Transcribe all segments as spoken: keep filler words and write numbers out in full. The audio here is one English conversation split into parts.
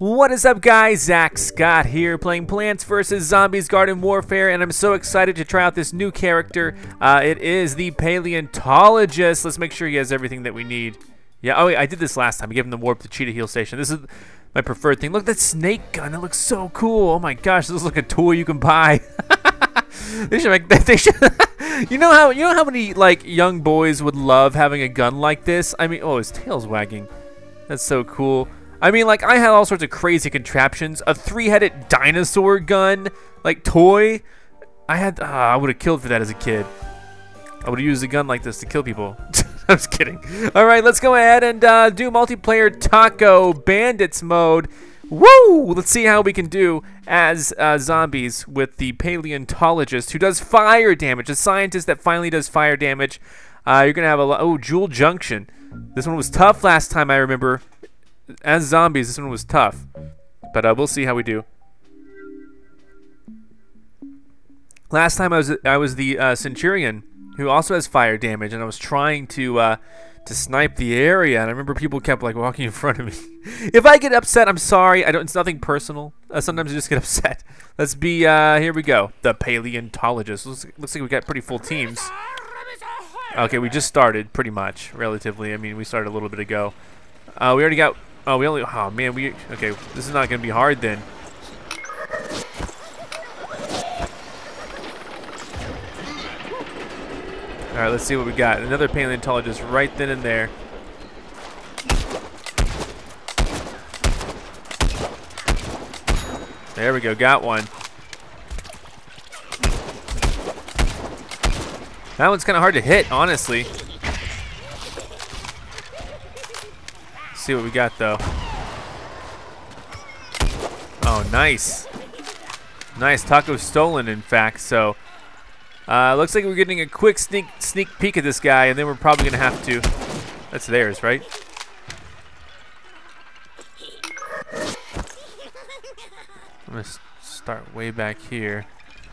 What is up, guys? ZackScott here, playing Plants versus. Zombies Garden Warfare, and I'm so excited to try out this new character. Uh, it is the Paleontologist. Let's make sure he has everything that we need. Yeah, oh, wait, I did this last time. I gave him the warp to Cheetah Heal Station. This is my preferred thing. Look at that snake gun. It looks so cool. Oh my gosh, this looks like a toy you can buy. They should make that. They should. You know how you know how many like young boys would love having a gun like this? I mean, oh, his tail's wagging. That's so cool. I mean, like, I had all sorts of crazy contraptions. A three-headed dinosaur gun, like, toy. I had, uh, I would have killed for that as a kid. I would have used a gun like this to kill people. I was kidding. All right, let's go ahead and uh, do multiplayer Taco Bandits mode. Woo! Let's see how we can do as uh, zombies with the Paleontologist, who does fire damage. A scientist that finally does fire damage. Uh, you're going to have a lot. Oh, Jewel Junction. This one was tough last time, I remember. As zombies, this one was tough, but uh, we'll see how we do. Last time I was I was the uh, Centurion, who also has fire damage, and I was trying to uh, to snipe the area, and I remember people kept like walking in front of me. If I get upset, I'm sorry. I don't. It's nothing personal. Uh, sometimes I just get upset. Let's be. Uh, here we go. The Paleontologist. Looks, looks like we got pretty full teams. Okay, we just started pretty much, relatively. I mean, we started a little bit ago. Uh, we already got. Oh, we only. Oh man, we. Okay, this is not gonna be hard then. All right, let's see what we got. Another Paleontologist right then and there. There we go. Got one. That one's kind of hard to hit, honestly. See what we got though. Oh, nice. Nice. Taco stolen, in fact. So, uh, looks like we're getting a quick sneak sneak peek at this guy, and then we're probably gonna have to. That's theirs, right? I'm gonna start way back here.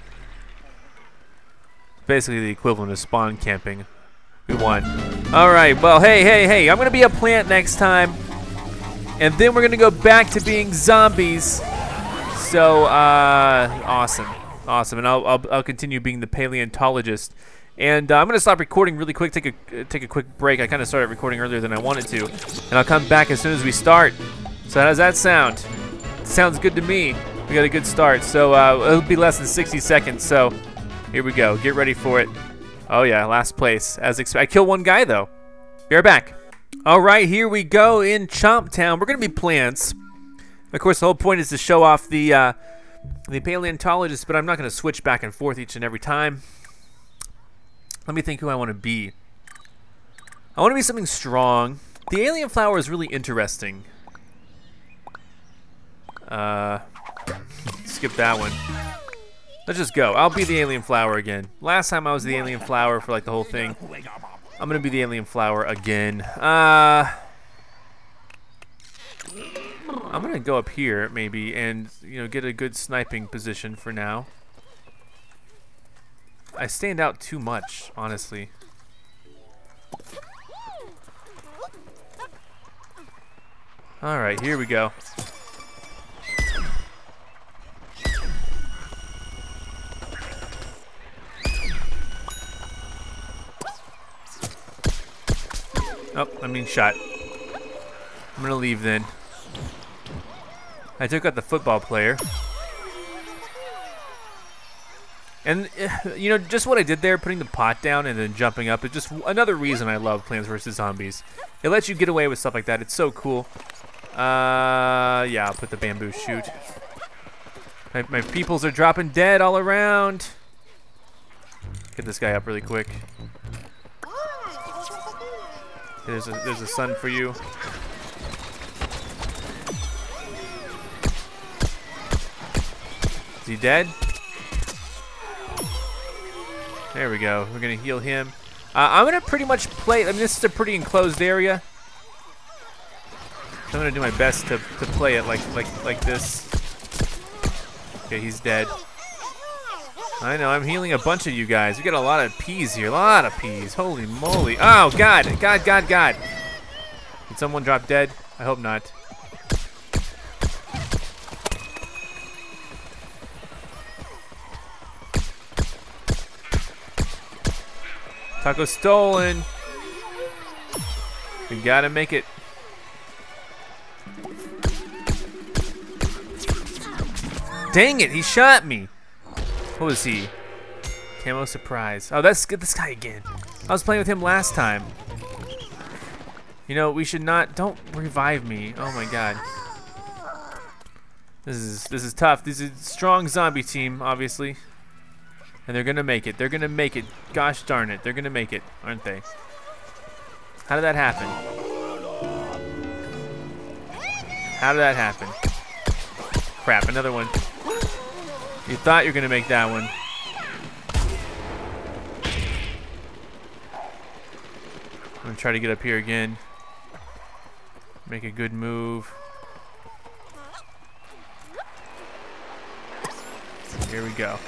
Basically the equivalent of spawn camping. We won. All right, well, hey, hey, hey, I'm gonna be a plant next time, and then we're gonna go back to being zombies. So, uh, awesome, awesome, and I'll, I'll, I'll continue being the Paleontologist. And uh, I'm gonna stop recording really quick, take a, uh, take a quick break. I kind of started recording earlier than I wanted to, and I'll come back as soon as we start. So how does that sound? Sounds good to me. We got a good start, so uh, it'll be less than sixty seconds, so here we go. Get ready for it. Oh yeah, last place, as expected. I killed one guy though. Be right back. All right, here we go in Chomp Town. We're gonna be plants. Of course, the whole point is to show off the uh, the Paleontologist, but I'm not gonna switch back and forth each and every time. Let me think who I want to be. I want to be something strong. The alien flower is really interesting. Uh, skip that one. Let's just go. I'll be the alien flower again. Last time I was the alien flower for like the whole thing. I'm gonna be the alien flower again. Uh, I'm gonna go up here maybe and you know get a good sniping position for now. I stand out too much, honestly. All right, here we go. Oh, I mean shot. I'm gonna leave then. I took out the football player. And, uh, you know, just what I did there, putting the pot down and then jumping up, is just another reason I love Plants versus. Zombies. It lets you get away with stuff like that. It's so cool. Uh, yeah, I'll put the bamboo shoot. My, my peoples are dropping dead all around. Get this guy up really quick. There's a, there's a sun for you. Is he dead? There we go. We're gonna heal him. Uh, I'm gonna pretty much play. I mean, this is a pretty enclosed area. So I'm gonna do my best to to play it like like like this. Okay, he's dead. I know, I'm healing a bunch of you guys. We got a lot of peas here, a lot of peas. Holy moly. Oh, God, God, God, God. Did someone drop dead? I hope not. Taco stolen. We gotta make it. Dang it, he shot me. What was he? Camo surprise. Oh, that's good. This guy again. I was playing with him last time. You know, we should not. Don't revive me. Oh my god. This is this is tough. This is a strong zombie team, obviously, and they're gonna make it. They're gonna make it. Gosh darn it, they're gonna make it, aren't they? How did that happen? How did that happen? Crap, another one. You thought you were gonna make that one. I'm gonna try to get up here again. Make a good move. Here we go.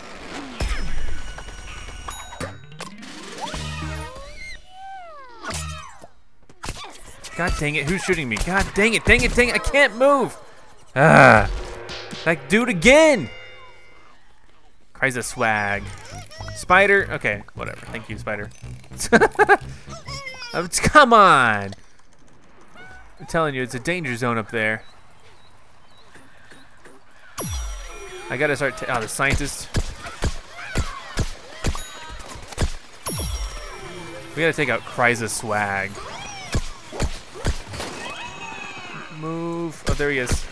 God dang it, who's shooting me? God dang it, dang it, dang it, I can't move! Ah! Like, dude again! Cries a swag. Spider, okay, whatever. Thank you, Spider. um, come on! I'm telling you, it's a danger zone up there. I gotta start. T oh, the scientist. We gotta take out Cries a swag. Move. Oh, there he is.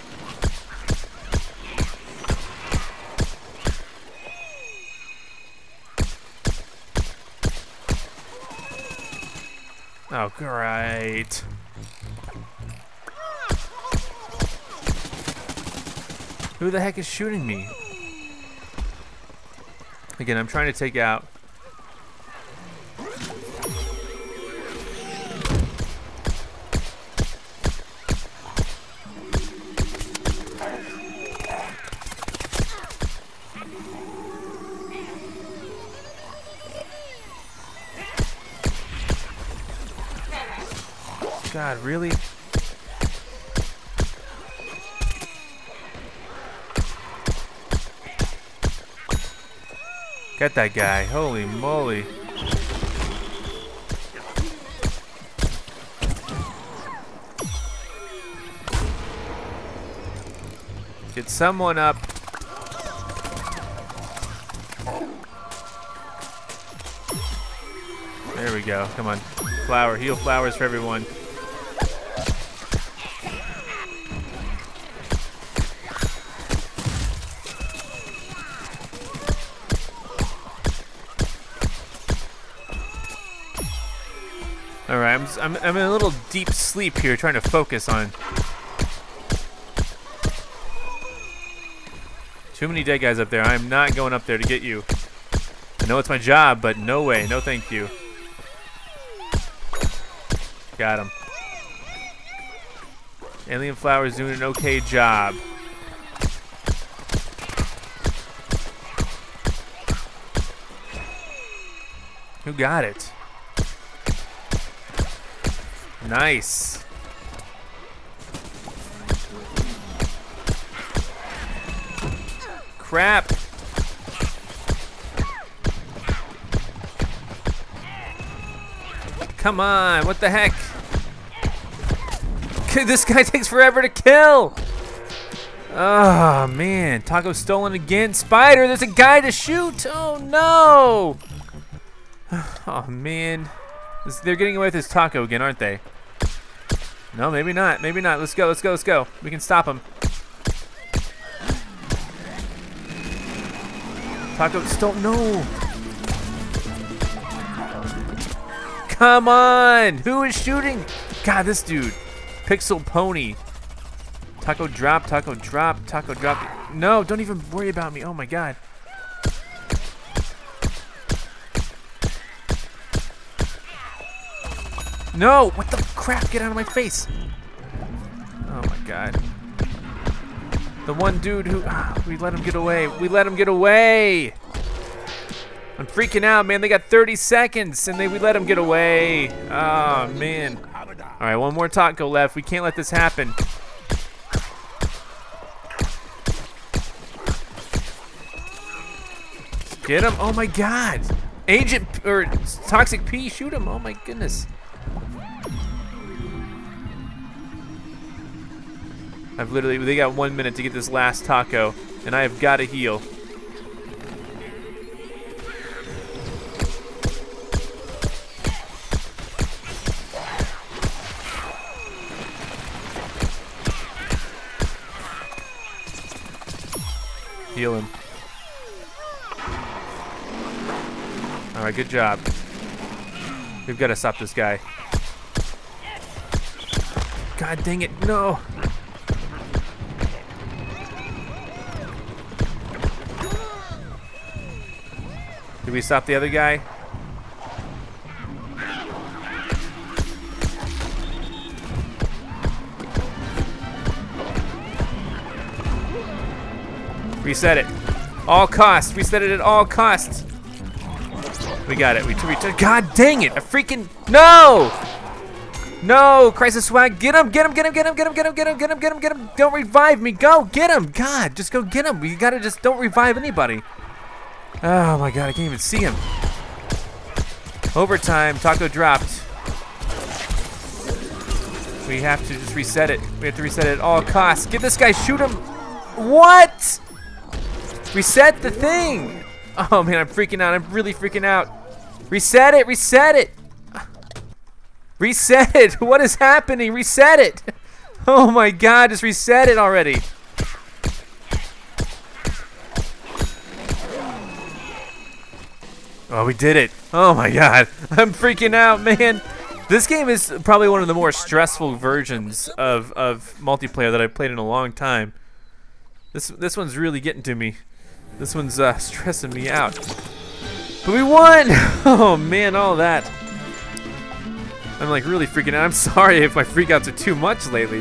Oh, great. Who the heck is shooting me? Again, I'm trying to take out. God, really? Get that guy. Holy moly. Get someone up. There we go. Come on. Flower. Heal flowers for everyone. All right, I'm, I'm I'm in a little deep sleep here, trying to focus on. Too many dead guys up there. I'm not going up there to get you. I know it's my job, but no way, no thank you. Got him. Alien Flower's doing an okay job. Who got it? Nice. Crap. Come on, what the heck? This guy takes forever to kill. Oh man, Taco stolen again. Spider, there's a guy to shoot. Oh no. Oh man. They're getting away with this Taco again, aren't they? No, maybe not. Maybe not. Let's go. Let's go. Let's go. We can stop him. Taco, stole. No. Come on. Who is shooting? God, this dude. Pixel Pony. Taco drop. Taco drop. Taco drop. No, don't even worry about me. Oh my God. No! What the crap? Get out of my face! Oh my God. The one dude who... Ah, we let him get away. We let him get away! I'm freaking out, man. They got thirty seconds and they we let him get away. Oh, man. Alright, one more Taco left. We can't let this happen. Get him! Oh my God! Agent or Toxic P, shoot him! Oh my goodness. I've literally, they got one minute to get this last taco, and I have got to heal. Heal him. All right, good job. We've got to stop this guy. God dang it, no. Did we stop the other guy? Reset it. All costs. Reset it at all costs. We got it. We took. God dang it! A freaking no! No! Crisis swag. Get him! Get him! Get him! Get him! Get him! Get him! Get him! Get him! Get him! Get him! Don't revive me. Go get him! God, just go get him. We gotta just don't revive anybody. Oh my God! I can't even see him. Overtime. Taco dropped. We have to just reset it. We have to reset it at all costs. Get this guy. Shoot him. What? Reset the thing. Oh man, I'm freaking out. I'm really freaking out. Reset it. Reset it. Reset it. What is happening? Reset it. Oh my God, just reset it already. Oh, we did it. Oh my God. I'm freaking out, man. This game is probably one of the more stressful versions of, of multiplayer that I've played in a long time. This, this one's really getting to me. This one's uh, stressing me out. But we won! Oh man, all that. I'm like really freaking out. I'm sorry if my freakouts are too much lately.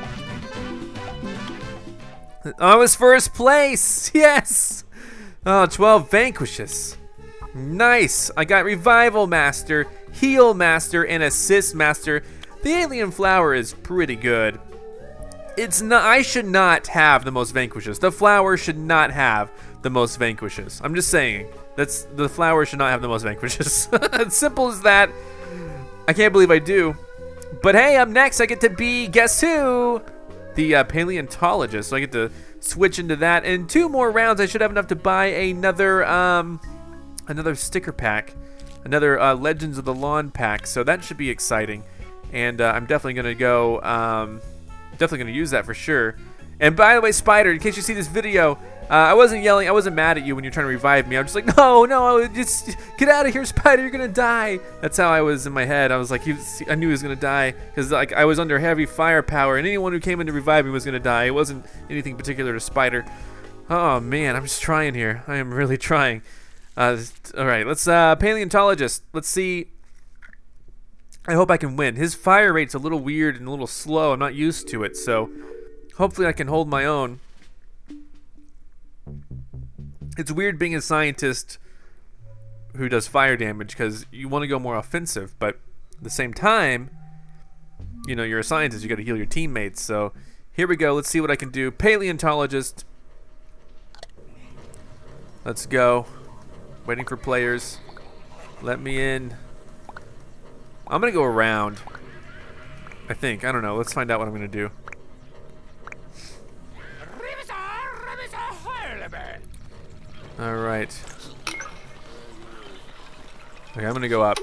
I was first place! Yes! Oh, twelve vanquishes. Nice! I got Revival Master, Heal Master, and Assist Master. The Alien Flower is pretty good. It's not. I should not have the most vanquishes. The flower should not have the most vanquishes. I'm just saying. That's the flower should not have the most vanquishes. As simple as that. I can't believe I do. But hey, up next I get to be, guess who? The uh, Paleontologist. So I get to switch into that. In two more rounds, I should have enough to buy another um, another sticker pack, another uh, Legends of the Lawn pack. So that should be exciting. And uh, I'm definitely gonna go. Um, Definitely gonna use that for sure. And by the way, Spider, in case you see this video, uh, I wasn't yelling, I wasn't mad at you when you're trying to revive me. I was just like, no, no, just get out of here, Spider, you're gonna die. That's how I was in my head. I was like, he was, I knew he was gonna die because like I was under heavy firepower, and anyone who came in to revive me was gonna die. It wasn't anything particular to Spider. Oh man, I'm just trying here. I am really trying. Uh, all right, let's uh, Paleontologist. Let's see. I hope I can win. His fire rate's a little weird and a little slow. I'm not used to it, so hopefully I can hold my own. It's weird being a scientist who does fire damage because you want to go more offensive, but at the same time, you know, you're a scientist. You got to heal your teammates. So here we go. Let's see what I can do. Paleontologist. Let's go. Waiting for players. Let me in. I'm gonna go around. I think. I don't know. Let's find out what I'm gonna do. All right. Okay, I'm gonna go up.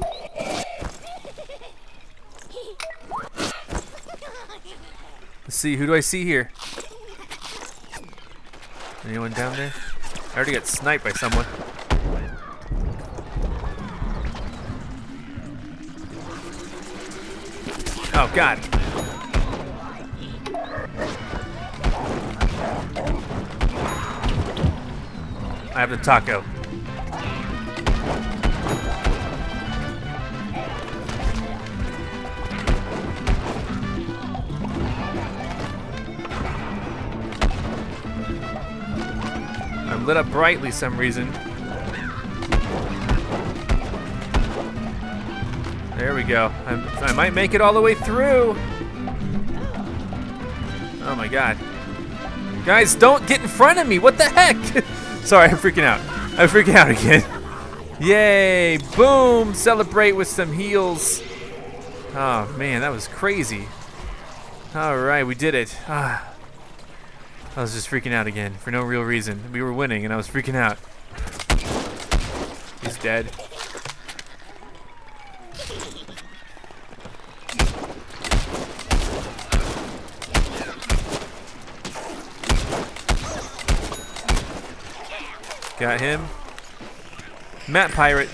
Let's see. Who do I see here? Anyone down there? I already got sniped by someone. Oh God. I have the taco. I'm lit up brightly some reason. There we go. I'm, I might make it all the way through. Oh my God. Guys, don't get in front of me. What the heck? Sorry, I'm freaking out. I'm freaking out again. Yay! Boom! Celebrate with some heals. Oh man, that was crazy. All right, we did it. Ah, I was just freaking out again for no real reason. We were winning and I was freaking out. He's dead. Got him. Map pirate.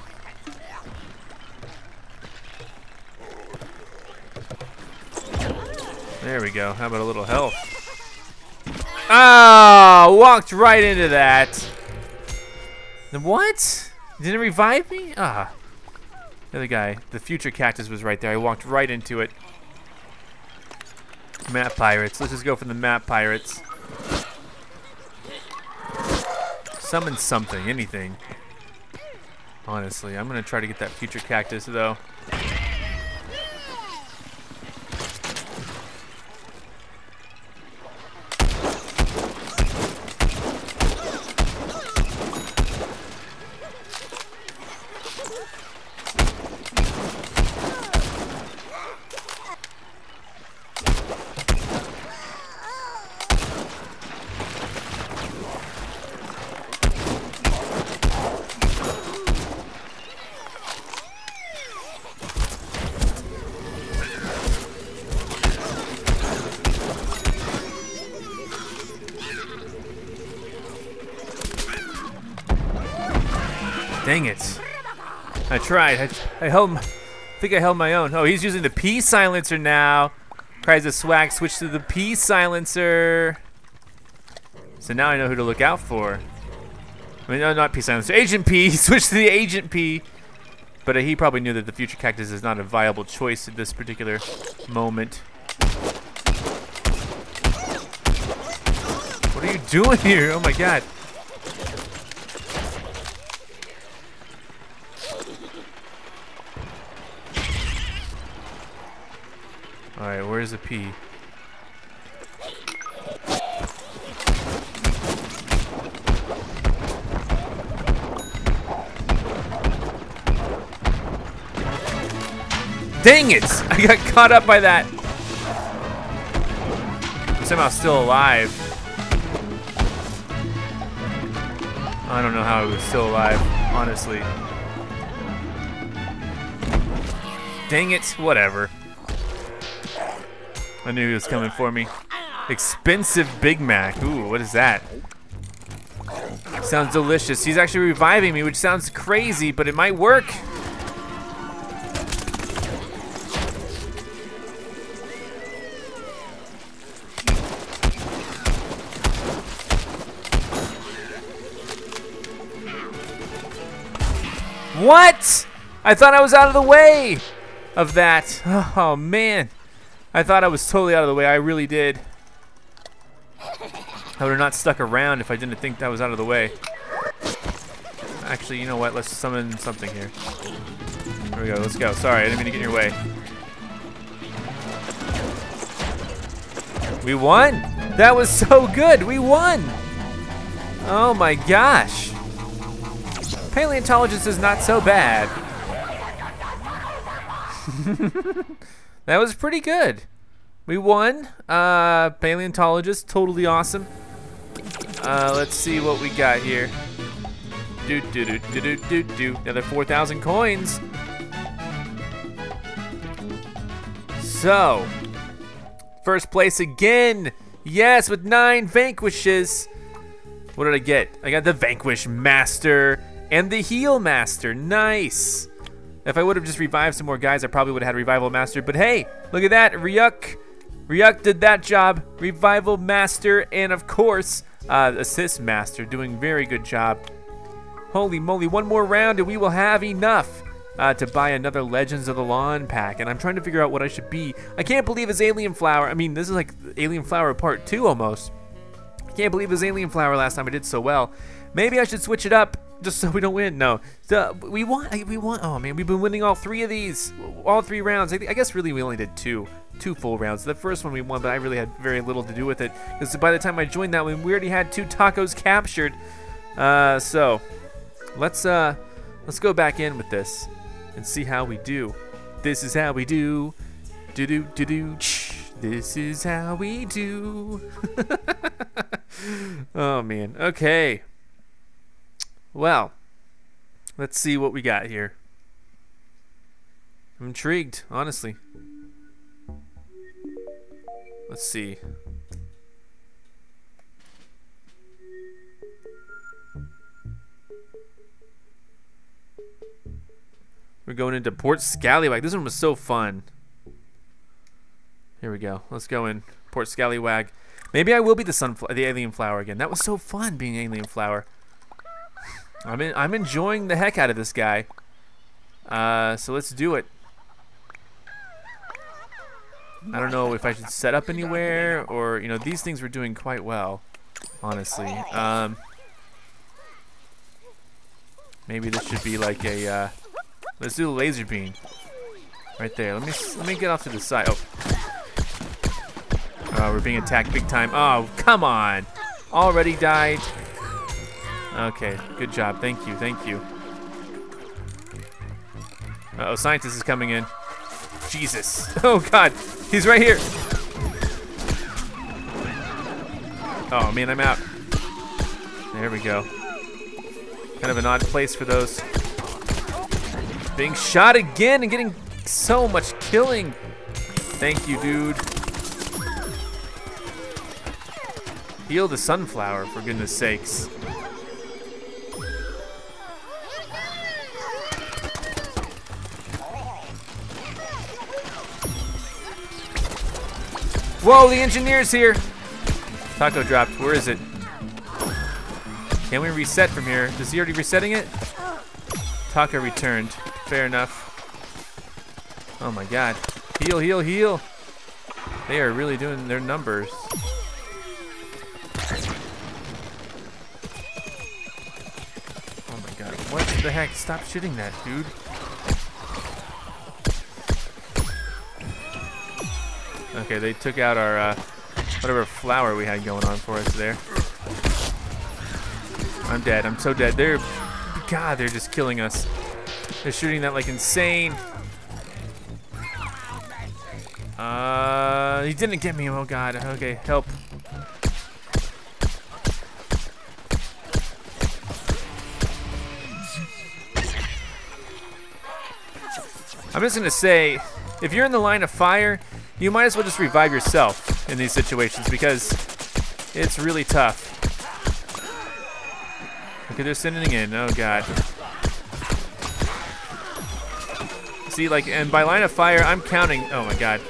There we go. How about a little health? Ah, oh, walked right into that. What? Didn't it revive me? Ah. The other guy, the future cactus was right there. I walked right into it. Map pirates. Let's just go for the map pirates. Summon something, anything. Honestly, I'm gonna try to get that future cactus though. Dang it. I tried. I, I held my, I think I held my own. Oh, he's using the P silencer now. Cries a swag, switch to the P silencer. So now I know who to look out for. I mean, no, not P silencer. Agent P. Switch to the Agent P. But uh, he probably knew that the future cactus is not a viable choice at this particular moment. What are you doing here? Oh my god. Alright, where's the P? Dang it! I got caught up by that. I'm somehow still alive. I don't know how I was still alive, honestly. Dang it, whatever. I knew he was coming for me. Expensive Big Mac. Ooh, what is that? Sounds delicious. He's actually reviving me, which sounds crazy, but it might work. What? I thought I was out of the way of that. Oh, man. I thought I was totally out of the way. I really did. I would have not stuck around if I didn't think that was out of the way. Actually, you know what? Let's summon something here. There we go. Let's go. Sorry, I didn't mean to get in your way. We won! That was so good! We won! Oh my gosh. Paleontologist is not so bad. That was pretty good. We won. Uh, Paleontologist, totally awesome. Uh, let's see what we got here. Do do do do do do do. Another four thousand coins. So, first place again. Yes, with nine vanquishes. What did I get? I got the Vanquish Master and the Heal Master. Nice. If I would have just revived some more guys, I probably would have had Revival Master. But hey, look at that. Ryuk. Ryuk did that job. Revival Master and, of course, uh, Assist Master doing very good job. Holy moly, one more round and we will have enough uh, to buy another Legends of the Lawn pack. And I'm trying to figure out what I should be. I can't believe it's Alien Flower. I mean, this is like Alien Flower Part two almost. I can't believe it was Alien Flower last time I did so well. Maybe I should switch it up. Just so we don't win. No, so we won. We won. Oh man, we've been winning all three of these, all three rounds. I, I guess really we only did two, two full rounds. The first one we won, but I really had very little to do with it because by the time I joined that one, we already had two tacos captured. Uh, so let's uh, Let's go back in with this and see how we do. This is how we do. Do do do do. This is how we do. Oh man. Okay. Well, let's see what we got here. I'm intrigued, honestly. Let's see. We're going into Port Scallywag. This one was so fun. Here we go. Let's go in Port Scallywag. Maybe I will be the sunflower, the alien flower again. That was so fun being alien flower. I'm in, I'm enjoying the heck out of this guy. Uh, so let's do it. I don't know if I should set up anywhere or, you know, these things were doing quite well, honestly. Um, maybe this should be like a. Uh, let's do the laser beam right there. Let me let me get off to the side. Oh. Oh, we're being attacked big time. Oh, come on. Already died. Okay, good job. Thank you, thank you. Uh-oh, scientist is coming in. Jesus. Oh, God. He's right here. Oh, man, I'm out. There we go. Kind of an odd place for those. Being shot again and getting so much killing. Thank you, dude. Heal the sunflower, for goodness sakes. Whoa, the engineer's here. Taco dropped. Where is it? Can we reset from here? Is he already resetting it? Taco returned. Fair enough. Oh my God. Heal, heal, heal. They are really doing their numbers. Oh my God. What the heck? Stop shooting that, dude. Okay, they took out our, uh, whatever flower we had going on for us there. I'm dead. I'm so dead. They're, God, they're just killing us. They're shooting that like insane. Uh, he didn't get me. Oh God. Okay, help. I'm just gonna say, if you're in the line of fire, you might as well just revive yourself in these situations because it's really tough. Okay, they're sending in. Oh God. See, like, and by line of fire, I'm counting. Oh my God.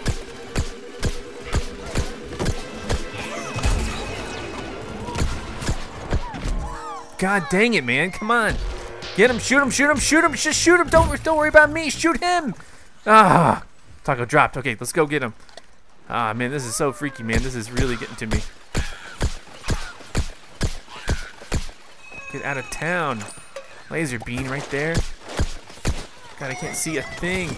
God dang it, man! Come on, get him! Shoot him! Shoot him! Shoot him! Just shoot him! Don't don't worry about me! Shoot him! Ah! Taco dropped. Okay, let's go get him. Ah, man, this is so freaky, man. This is really getting to me. Get out of town. Laser beam right there. God, I can't see a thing.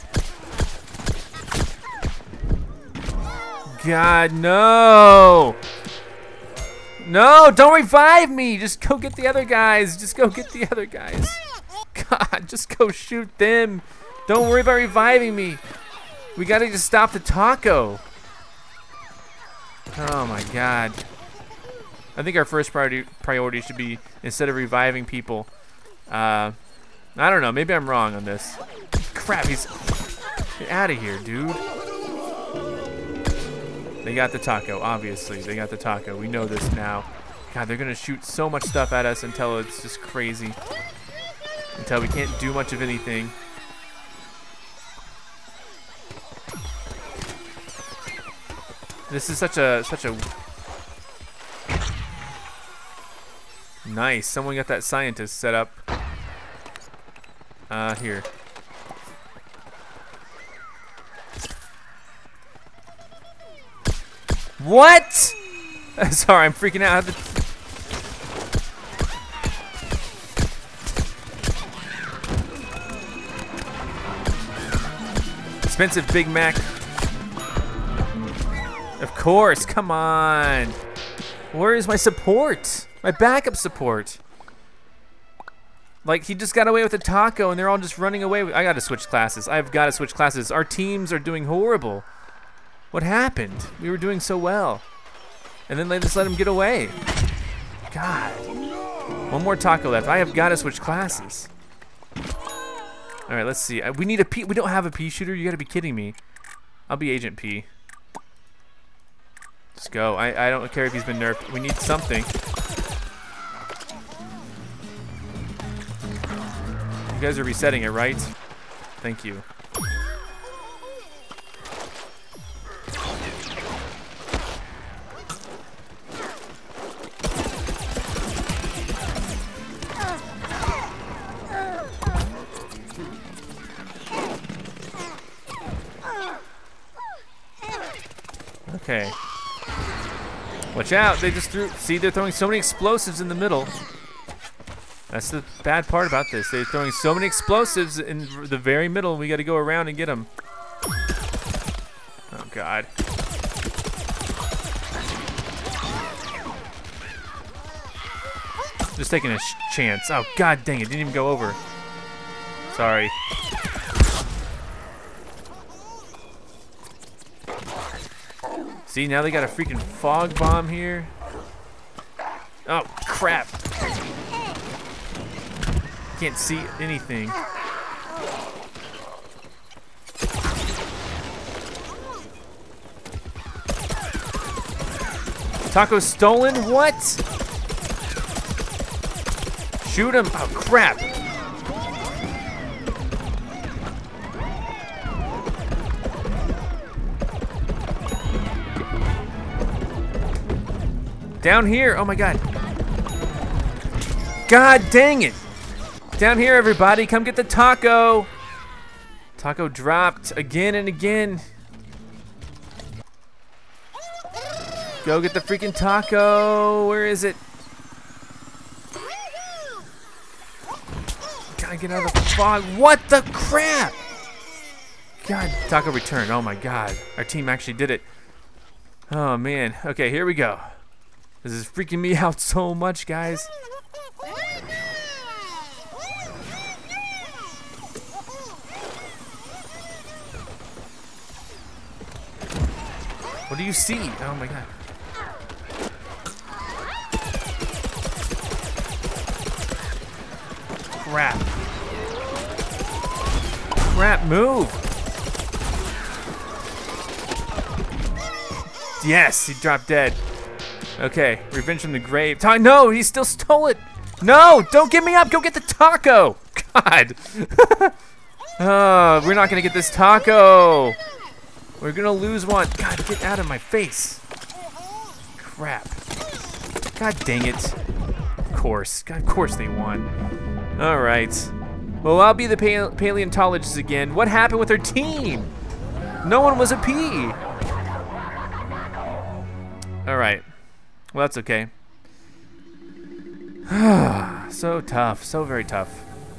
God, no! No, don't revive me! Just go get the other guys. Just go get the other guys. God, just go shoot them. Don't worry about reviving me. We gotta just stop the taco. Oh my God. I think our first priority priority should be, instead of reviving people, uh, I don't know, maybe I'm wrong on this. Crap, he's, get out of here, dude. They got the taco, obviously. They got the taco. We know this now. God, they're gonna shoot so much stuff at us until it's just crazy. Until we can't do much of anything. This is such a such a nice. Someone got that scientist set up. Uh, here. What? Sorry, I'm freaking out. Expensive Big Mac. Of course, come on. Where is my support? My backup support. Like, he just got away with a taco, and they're all just running away. I gotta switch classes. I've gotta switch classes. Our teams are doing horrible. What happened? We were doing so well. And then they just let him get away. God. One more taco left. I have gotta switch classes. All right, let's see. We need a P. We don't have a P shooter. You gotta be kidding me. I'll be Agent P. Let's go. I, I don't care if he's been nerfed. We need something. You guys are resetting it, right? Thank you. Okay. Watch out, they just threw, see, they're throwing so many explosives in the middle. That's the bad part about this. They're throwing so many explosives in the very middle. We got to go around and get them. Oh, God. Just taking a sh chance. Oh, God dang it. Didn't even go over. Sorry. See, now they got a freaking fog bomb here. Oh, crap. Can't see anything. Taco stolen? What? Shoot him. Oh, crap. Down here. Oh, my God. God dang it. Down here, everybody. Come get the taco. Taco dropped again and again. Go get the freaking taco. Where is it? Gotta get out of the fog. What the crap? God, taco return. Oh my God. Our team actually did it. Oh man. Okay, here we go. This is freaking me out so much, guys. What do you see? Oh my God. Crap. Crap, move. Yes, he dropped dead. Okay, revenge from the grave. Ta no, he still stole it. No, don't give me up. Go get the taco. God. Oh, we're not gonna get this taco. We're gonna lose one. God, get out of my face. Crap. God dang it. Of course. God, of course they won. All right. Well, I'll be the pale paleontologist again. What happened with our team? No one was a P. All right. Well, that's okay. So tough. So very tough.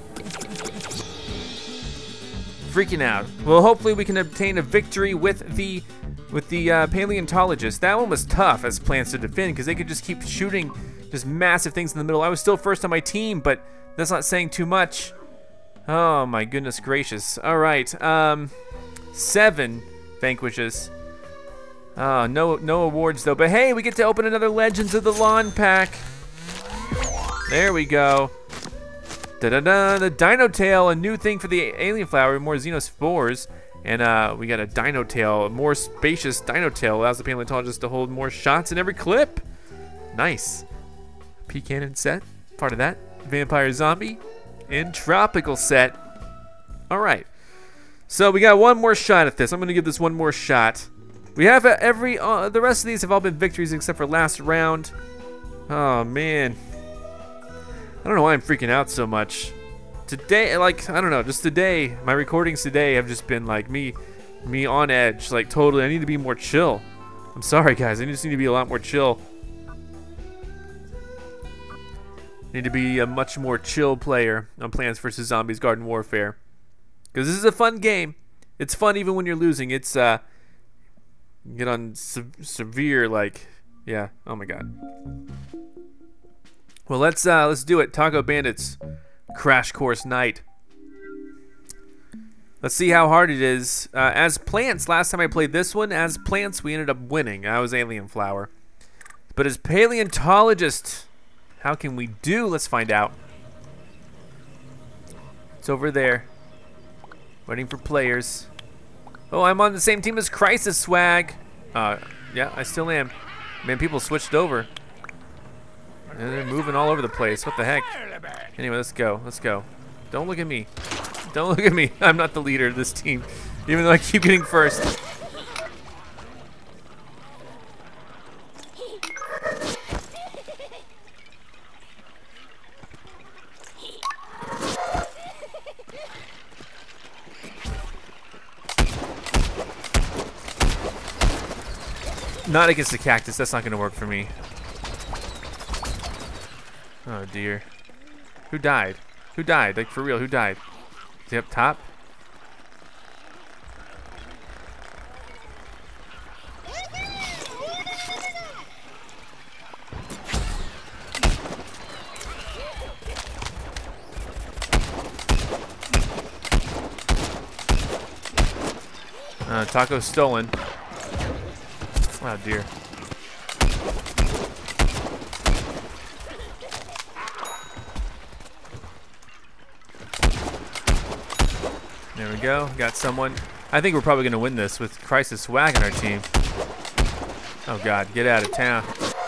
Freaking out. Well, hopefully we can obtain a victory with the with the uh, paleontologist. That one was tough as plans to defend because they could just keep shooting just massive things in the middle. I was still first on my team, but that's not saying too much. Oh my goodness gracious. All right, um, seven vanquishes. Oh, no, no awards though. But hey, we get to open another Legends of the Lawn pack. There we go. Da-da-da, the Dino Tail, a new thing for the alien flower, more xenospores. And uh, we got a Dino Tail, a more spacious Dino Tail, allows the paleontologist to hold more shots in every clip. Nice. P cannon set, part of that. Vampire zombie, and tropical set. All right. So we got one more shot at this. I'm gonna give this one more shot. We have uh, every, uh, the rest of these have all been victories except for last round. Oh man. I don't know why I'm freaking out so much. Today, like, I don't know, just today, my recordings today have just been like me, me on edge, like totally, I need to be more chill. I'm sorry guys, I just need to be a lot more chill. Need to be a much more chill player on Plants versus. Zombies Garden Warfare. Because this is a fun game. It's fun even when you're losing. It's, uh, you get on se severe, like, yeah, oh my god. Well, let's uh, let's do it. Taco Bandits, Crash Course Night. Let's see how hard it is. Uh, as plants, last time I played this one, as plants, we ended up winning. I was Alien Flower. But as Paleontologist, how can we do? Let's find out. It's over there. Waiting for players. Oh, I'm on the same team as Crisis Swag. Uh, yeah, I still am. Man, people switched over. And they're moving all over the place. What the heck? Anyway, let's go. Let's go. Don't look at me. Don't look at me. I'm not the leader of this team, even though I keep getting first. Not against the cactus. That's not going to work for me. Oh, dear. Who died? Who died? Like, for real, who died? Is he up top? Uh, taco stolen. Oh, dear. There we go. Got someone. I think we're probably going to win this with Crisis Swag on our team. Oh, God. Get out of town.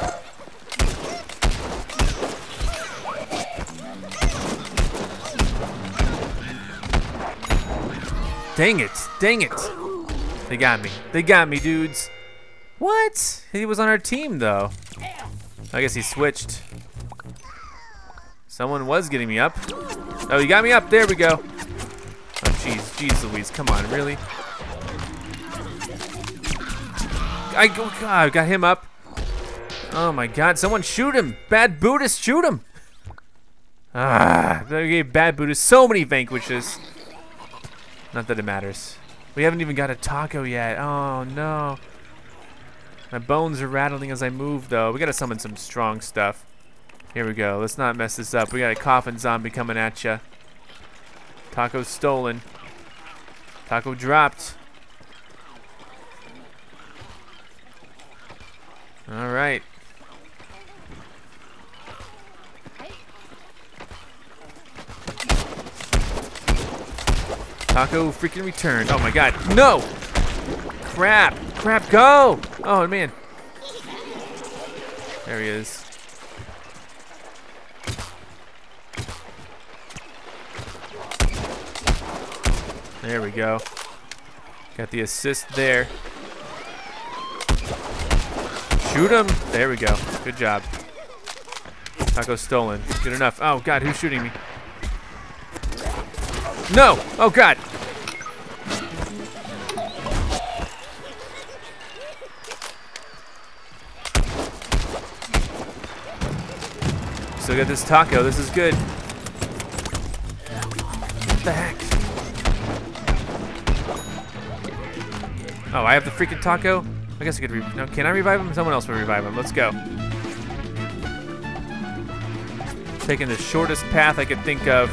Dang it. Dang it. They got me. They got me, dudes. What? He was on our team, though. I guess he switched. Someone was getting me up. Oh, he got me up. There we go. Oh, jeez. Jeez Louise. Come on. Really? I, oh, God, I got him up. Oh, my God. Someone shoot him. Bad Buddhist. Shoot him. Ah. They gave Bad Buddhist so many vanquishes. Not that it matters. We haven't even got a taco yet. Oh, no. My bones are rattling as I move, though. We gotta summon some strong stuff. Here we go. Let's not mess this up. We got a coffin zombie coming at ya. Taco stolen. Taco dropped. All right. Taco freaking returned. Oh my God. No! Crap. Crap, go! Oh man. There he is. There we go. Got the assist there. Shoot him. There we go. Good job. Taco stolen. Good enough. Oh God, who's shooting me? No! Oh God! Still got this taco. This is good. What the heck? Oh, I have the freaking taco? I guess I could re- no, can I revive him? Someone else will revive him. Let's go. Taking the shortest path I could think of.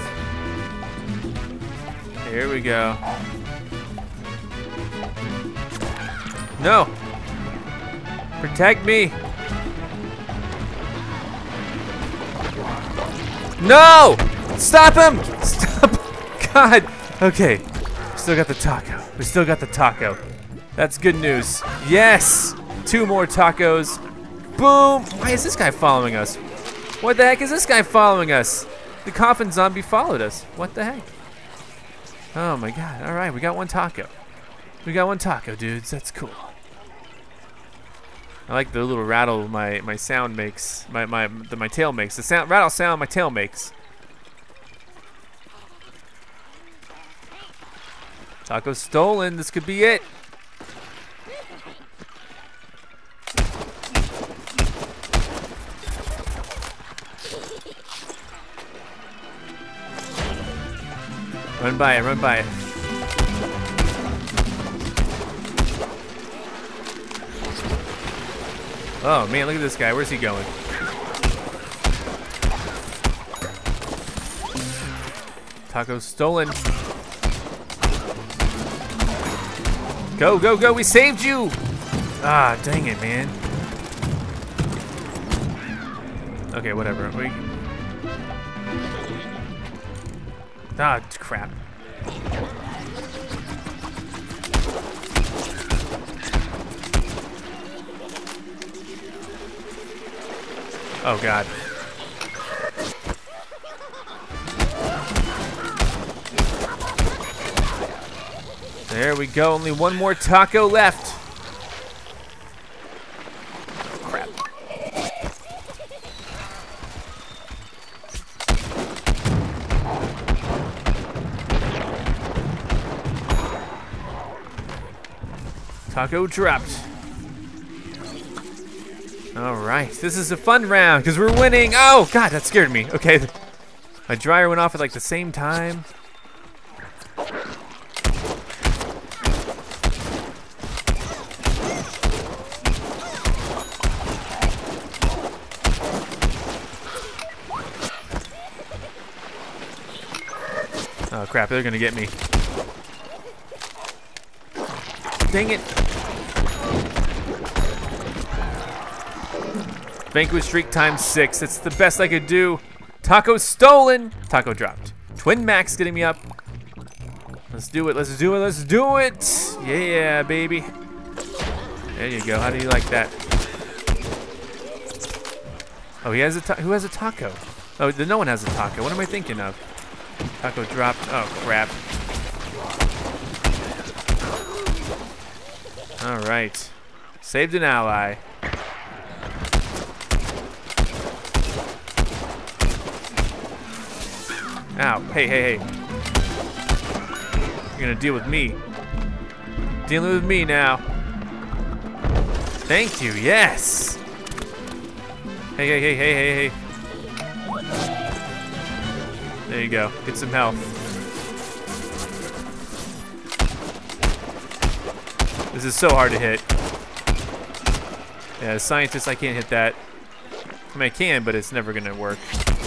Here we go. No! Protect me! No! Stop him! Stop! God! Okay. Still got the taco. We still got the taco. That's good news. Yes! Two more tacos. Boom! Why is this guy following us? What the heck is this guy following us? The coffin zombie followed us. What the heck? Oh my God. Alright, we got one taco. We got one taco, dudes. That's cool. I like the little rattle my, my sound makes. My my the, my tail makes. The sound rattle sound my tail makes. Taco stolen. This could be it. Run by it, run by it. Oh man, look at this guy. Where's he going? Taco stolen. Go, go, go. We saved you. Ah, dang it, man. Okay, whatever. We... Ah, crap. Oh, God. There we go. Only one more taco left. Crap. Taco dropped. All right, this is a fun round because we're winning. Oh, God, that scared me. Okay, my dryer went off at like the same time. Oh, crap, they're gonna get me. Dang it. Vanquish streak times six. It's the best I could do. Taco stolen. Taco dropped. Twin Max getting me up. Let's do it. Let's do it. Let's do it. Yeah, baby. There you go. How do you like that? Oh, he has a ta who has a taco? Oh, no one has a taco. What am I thinking of? Taco dropped. Oh, crap. All right. Saved an ally. Ow. Hey, hey, hey. You're gonna deal with me. Dealing with me now. Thank you. Yes. Hey, hey, hey, hey, hey, hey. There you go. Get some health. This is so hard to hit. Yeah, as a scientist, I can't hit that. I mean, I can, but it's never gonna work.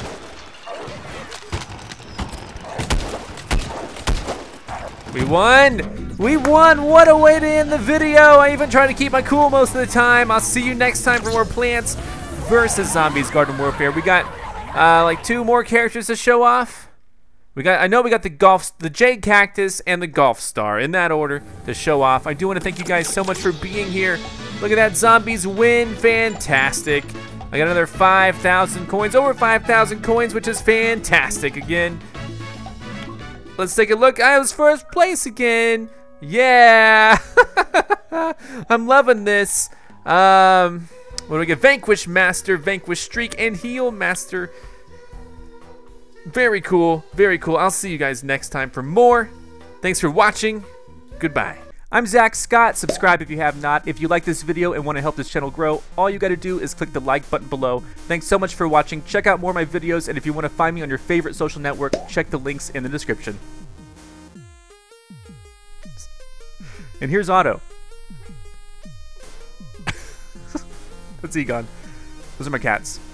We won! We won! What a way to end the video! I even try to keep my cool most of the time. I'll see you next time for more Plants versus Zombies Garden Warfare. We got uh, like two more characters to show off. We got, I know we got the golf, the Jade Cactus and the Golf Star in that order to show off. I do want to thank you guys so much for being here. Look at that, Zombies win, fantastic. I got another five thousand coins, over five thousand coins, which is fantastic again. Let's take a look. I was first place again. Yeah. I'm loving this. Um, what do we get? Vanquish Master, Vanquish Streak, and Heal Master. Very cool. Very cool. I'll see you guys next time for more. Thanks for watching. Goodbye. I'm ZackScott. Subscribe if you have not. If you like this video and want to help this channel grow, all you got to do is click the like button below. Thanks so much for watching. Check out more of my videos, and if you want to find me on your favorite social network, check the links in the description. And here's Otto. That's Egon. Those are my cats.